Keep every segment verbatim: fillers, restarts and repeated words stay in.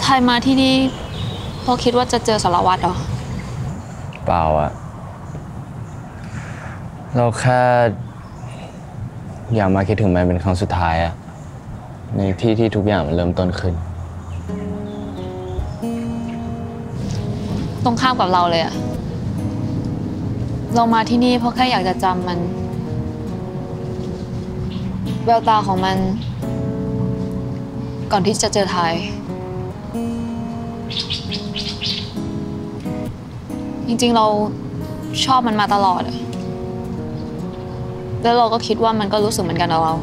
ทยมาที่นี่เพราะคิดว่าจะเจอสารวัตรเหรอเปล่าอะเราแค่อยากมาคิดถึงมันเป็นครั้งสุดท้ายอะในที่ที่ทุกอย่างมันเริ่มต้นขึ้นตรงข้ามกับเราเลยอะเรามาที่นี่เพราะแค่อยากจะจำมันแววตาของมันก่อนที่จะเจอไทยจริงๆเราชอบมันมาตลอดอะแล้วเราก็คิดว่ามันก็รู้สึกเหมือนกันกับเรา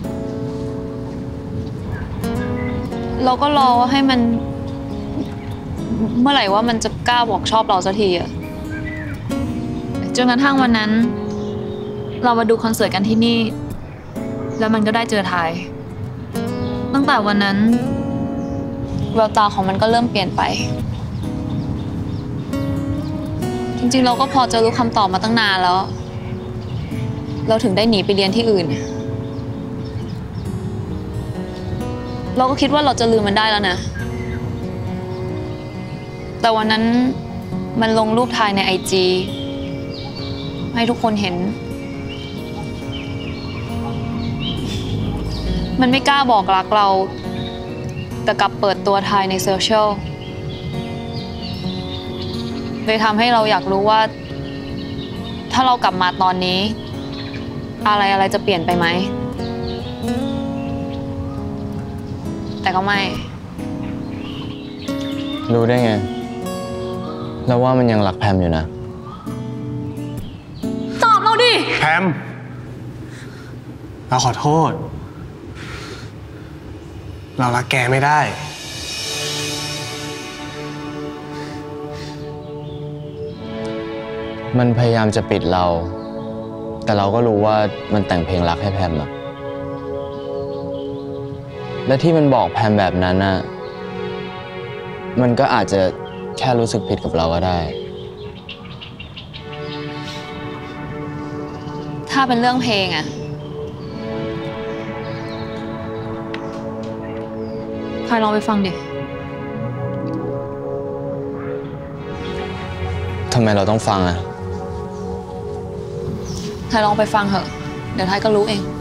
เราก็รอว่าให้มันเมื่อไหร่ว่ามันจะกล้าบอกชอบเราสักทีอะจนกระทั่งวันนั้นเรามาดูคอนเสิร์ตกันที่นี่แล้วมันก็ได้เจอไทยตั้งแต่วันนั้นแววตาของมันก็เริ่มเปลี่ยนไปจริงๆเราก็พอจะรู้คำตอบมาตั้งนานแล้วเราถึงได้หนีไปเรียนที่อื่นเราก็คิดว่าเราจะลืมมันได้แล้วนะแต่วันนั้นมันลงรูปถ่ายในไอจีให้ทุกคนเห็นมันไม่กล้าบอกรักเราแต่กลับเปิดตัวถ่ายในโซเชียลเลยทำให้เราอยากรู้ว่าถ้าเรากลับมาตอนนี้อะไรอะไรจะเปลี่ยนไปไหมแต่ก็ไม่รู้ได้ไงแล้วว่ามันยังรักแพมอยู่นะตอบเราดิแพมเราขอโทษเรารักแกไม่ได้มันพยายามจะปิดเราแต่เราก็รู้ว่ามันแต่งเพลงรักให้แพมอะและที่มันบอกแพมแบบนั้นน่ะมันก็อาจจะแค่รู้สึกผิดกับเราก็ได้ถ้าเป็นเรื่องเพลงอะใครลองไปฟังดิทำไมเราต้องฟังอะไทยลองไปฟังเถอะเดี๋ยวไทยก็รู้เอง